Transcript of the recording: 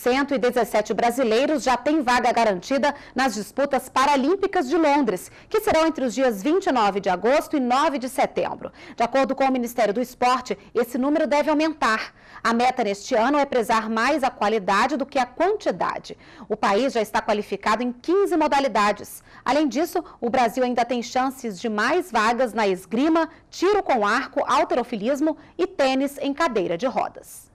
117 brasileiros já têm vaga garantida nas disputas paralímpicas de Londres, que serão entre os dias 29 de agosto e 9 de setembro. De acordo com o Ministério do Esporte, esse número deve aumentar. A meta neste ano é prezar mais a qualidade do que a quantidade. O país já está qualificado em 15 modalidades. Além disso, o Brasil ainda tem chances de mais vagas na esgrima, tiro com arco, halterofilismo e tênis em cadeira de rodas.